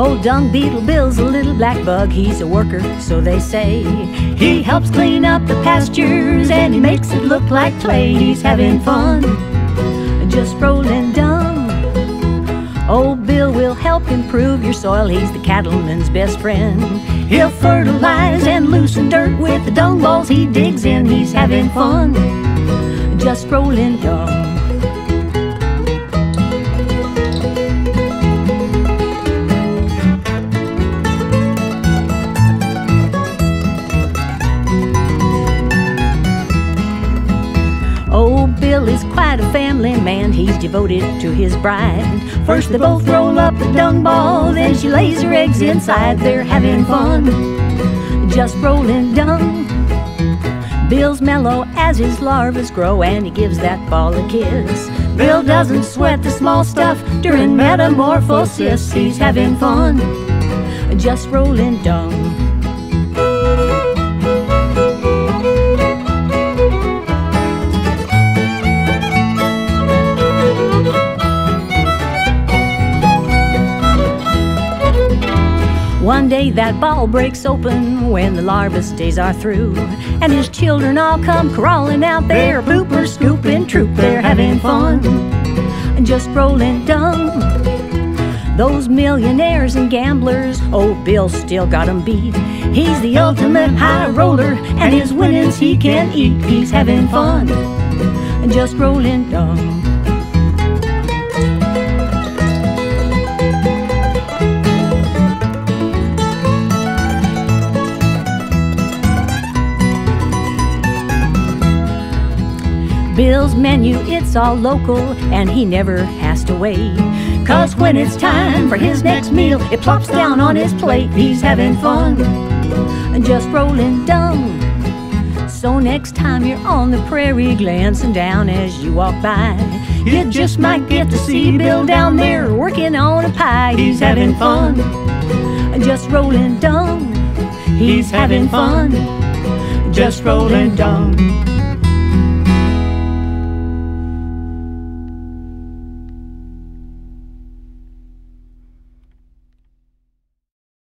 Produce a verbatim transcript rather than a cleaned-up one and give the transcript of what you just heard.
Old Dung Beetle Bill's a little black bug, he's a worker, so they say. He helps clean up the pastures and he makes it look like play. He's having fun, just rolling dung. Old Bill will help improve your soil, he's the cattleman's best friend. He'll fertilize and loosen dirt with the dung balls he digs in. He's having fun, just rolling dung. Old Bill is quite a family man, he's devoted to his bride. First they both roll up the dung ball, then she lays her eggs inside. They're having fun, just rolling dung. Bill's mellow as his larvas grow, and he gives that ball a kiss. Bill doesn't sweat the small stuff during metamorphosis. He's having fun, just rolling dung. One day that ball breaks open when the larva's days are through, and his children all come crawling out there, pooper, scooping, troop. They're having fun, just rolling dung. Those millionaires and gamblers, old Bill still got 'em beat. He's the ultimate high roller, and his winnings he can eat. He's having fun, just rolling dung. Bill's menu, it's all local, and he never has to wait. 'Cause when it's time for his next meal, it plops down on his plate. He's having fun, just rolling dung. So next time you're on the prairie glancing down as you walk by, you just might get to see Bill down there working on a pie. He's having fun, just rolling dung. He's having fun, just rolling dung.